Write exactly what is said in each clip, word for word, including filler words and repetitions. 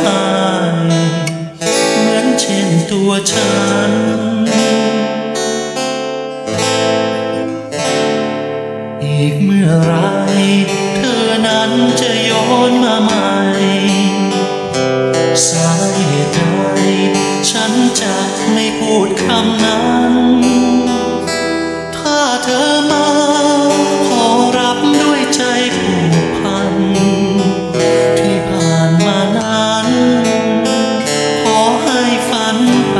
ไห้เหมือนเช่นตัวฉันอีกเมื่อไรเธอนั้นจะย้อนมาใหม่สาเหตุใดฉันจะไม่พูดคำนั้นถ้าเธอมาขอรับด้วยใจผูกพันที่ผ่านมานั้นขอให้ฝันไป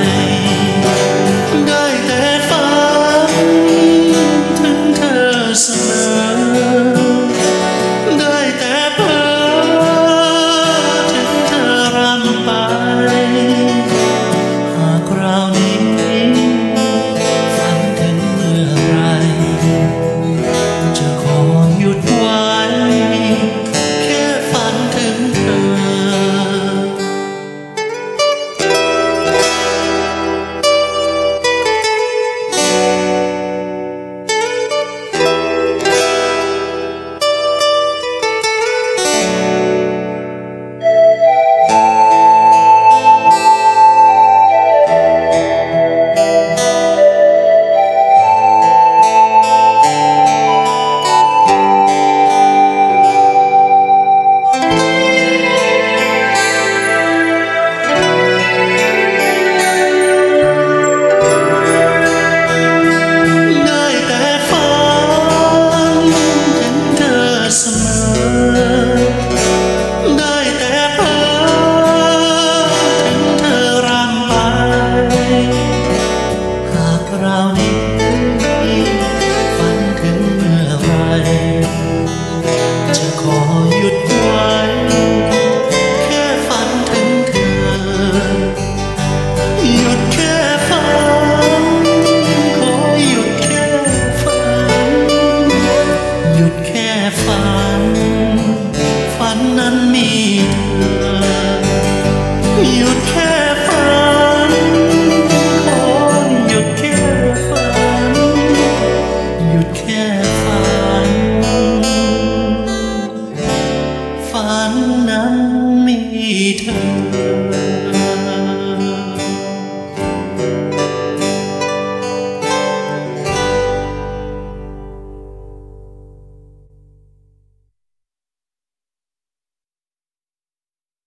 ได้แต่ฝันถึงเธอเสมอได้แต่เพ้อถึงเธอรำไปหากคราวนี้ฝันถึงเมื่อไรจะขอหยุดไว้แค่ฝันถึงเธอแค่ฝัน